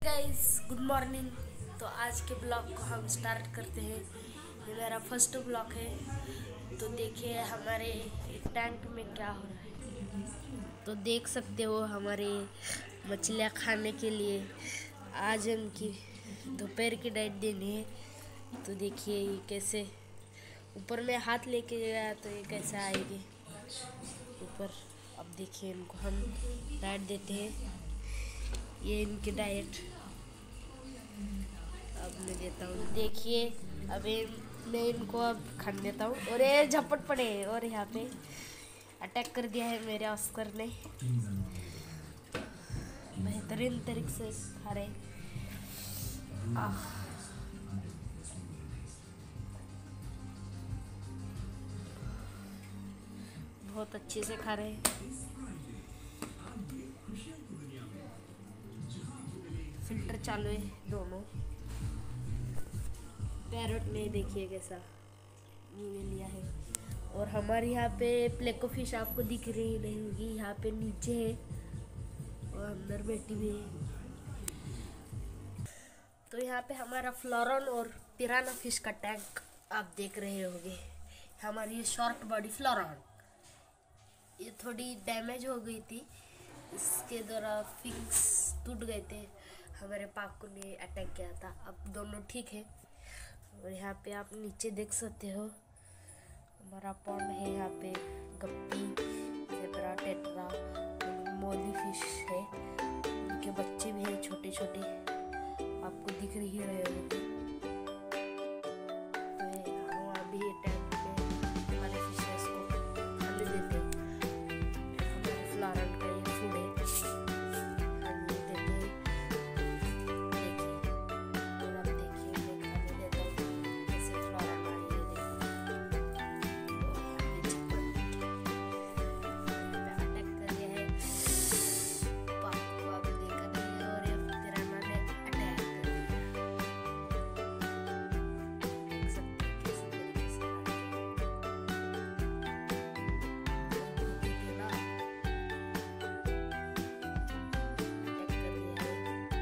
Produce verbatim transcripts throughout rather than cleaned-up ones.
Guys, good morning. तो आज के ब्लॉग को हम स्टार्ट करते हैं। ये मेरा फर्स्ट ब्लॉग है। तो देखिए हमारे टैंक में क्या हो रहा है। तो देख सकते हो हमारे मछलियाँ खाने के लिए आज उनकी दोपहर की डाइट देनी है। तो देखिए ये कैसे ऊपर में हाथ लेके गया तो ये कैसे आएगी ऊपर। अब देखिए इनको हम डाइट देते हैं। ये इनकी डाइट अब मैं देता हूँ। देखिए अब मैं इनको अब खाने देता हूँ। और ये झपट पड़े और यहाँ पे अटैक कर दिया है मेरे ऑस्कर ने। बेहतरीन तरीके से खा रहे। आह बहुत अच्छे से खा रहे हैं। फिल्टर चालू है दोनों। पैरट ने देखिए कैसा मुंह में लिया है। और हमारे यहाँ पे प्लेको फिश आपको दिख रही नहीं होगी, यहाँ पे नीचे है और अंदर बैठी हुई है। तो यहाँ पे हमारा फ्लोरन और पिराना फिश का टैंक आप देख रहे होंगे। हमारी ये शॉर्ट बॉडी फ्लोरन ये थोड़ी डैमेज हो गई थी, इसके द्वारा फिंग्स टूट गए थे। हमारे पाकू ने अटैक किया था। अब दोनों ठीक है। और यहाँ पे आप नीचे देख सकते हो हमारा पॉन्ड है। यहाँ पे guppy, zebra, tetra, molly fish है। उनके बच्चे भी हैं छोटे छोटे, आपको दिख रही रहे होंगे। तो हम अभी टैंक में हमारे फिशेस को खाने देते हैं। हमारे फ्लोरन का ये फूड है, खाने देते हैं। देखिए और अब देखिए मैं खाने देता हूँ कैसे फ्लोरन आ रही है। और यहाँ पे झपट पे अटैक कर दिया है। पापा आप देखा नहीं है और ये पिराना ने अटैक कर दिया। देख सकते हैं किस तरीके से आ रही है। देखिए ना अटैक कर दिया है।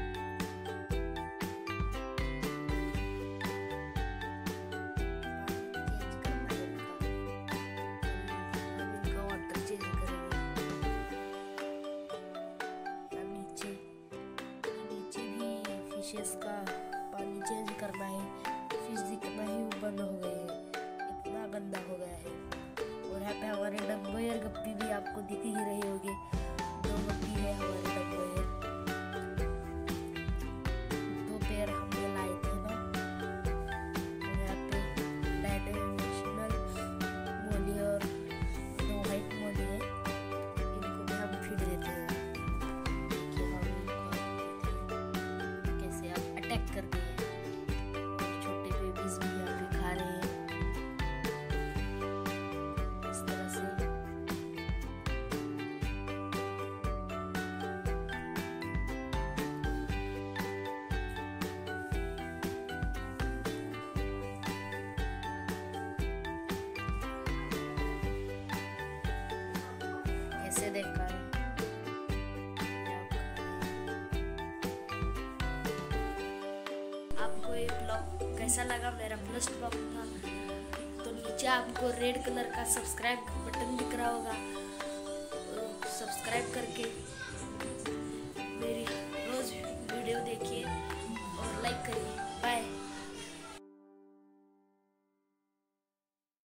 चेंज करना है इनका। हम इनका वाटर चेंज करेंगे। अब नीचे नीचे भी फिशेस का पानी चेंज करना है। फिश दिखना ही बंद हो गए हैं, इतना गंदा हो गया है। और यहाँ पे हमारे डब्बोयर गप्पी भी आपको दिख ही रहे होंगे। दो गप्पी है हमारे डब्बोयर। दो पेयर हमने लाए थे ना। और यहाँ पे डायमेंशनल मोली और दो वाइट मोली है। इनको भी हम फीड देते हैं। देखिए हम इनको देते हैं कैसे आप अटैक कर दिए। छोटे बेबीज भी यहाँ पे खा रहे हैं इस तरह से। कैसे देखा है आपको ये ब्लॉग कैसा लगा। मेरा फर्स्ट ब्लॉग था। तो नीचे आपको रेड कलर का सब्सक्राइब बटन दिख रहा होगा। सब्सक्राइब करके